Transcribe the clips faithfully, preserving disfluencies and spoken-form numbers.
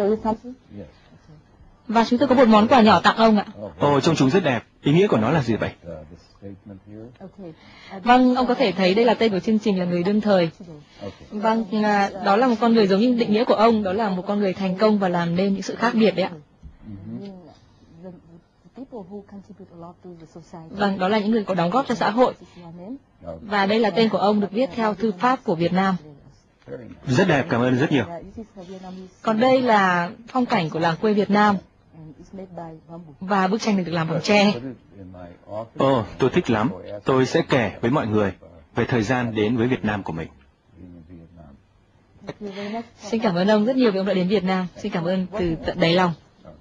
Và chúng tôi có một món quà nhỏ tặng ông ạ. Ồ, trông chúng rất đẹp. Ý nghĩa của nó là gì vậy? Vâng, ông có thể thấy đây là tên của chương trình là Người Đương Thời. Vâng, đó là một con người giống như định nghĩa của ông, đó là một con người thành công và làm nên những sự khác biệt đấy ạ. Vâng, đó là những người có đóng góp cho xã hội. Và đây là tên của ông được viết theo thư pháp của Việt Nam. Rất đẹp, cảm ơn rất nhiều. Còn đây là phong cảnh của làng quê Việt Nam. Và bức tranh này được làm bằng tre. Ồ, tôi thích lắm. Tôi sẽ kể với mọi người về thời gian đến với Việt Nam của mình. Xin cảm ơn ông rất nhiều vì ông đã đến Việt Nam. Xin cảm ơn từ tận đáy lòng.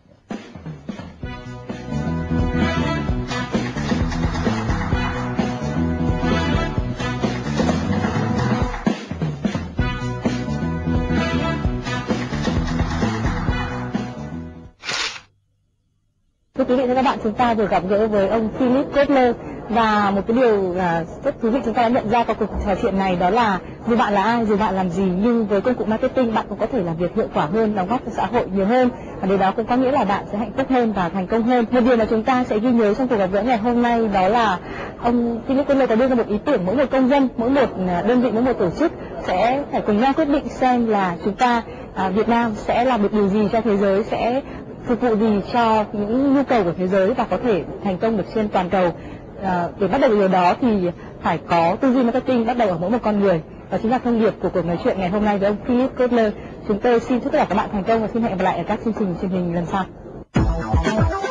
Thưa quý vị và các bạn, chúng ta vừa gặp gỡ với ông Philip Kotler, và một cái điều là rất thú vị chúng ta đã nhận ra qua cuộc trò chuyện này, đó là dù bạn là ai, dù bạn làm gì, nhưng với công cụ marketing bạn cũng có thể làm việc hiệu quả hơn, đóng góp cho xã hội nhiều hơn, và điều đó cũng có nghĩa là bạn sẽ hạnh phúc hơn và thành công hơn. Một điều mà chúng ta sẽ ghi nhớ trong cuộc gặp gỡ ngày hôm nay đó là ông Philip Kotler có đưa ra một ý tưởng, mỗi một công dân, mỗi một đơn vị, mỗi một tổ chức sẽ phải cùng nhau quyết định xem là chúng ta à, Việt Nam sẽ làm được điều gì cho thế giới, sẽ phục vụ gì cho những nhu cầu của thế giới và có thể thành công được trên toàn cầu. À, để bắt đầu điều đó thì phải có tư duy marketing bắt đầu ở mỗi một con người, và chính là thông điệp của cuộc nói chuyện ngày hôm nay với ông Philip Kotler. Chúng tôi xin chúc tất cả các bạn thành công và xin hẹn gặp lại ở các chương trình truyền hình lần sau.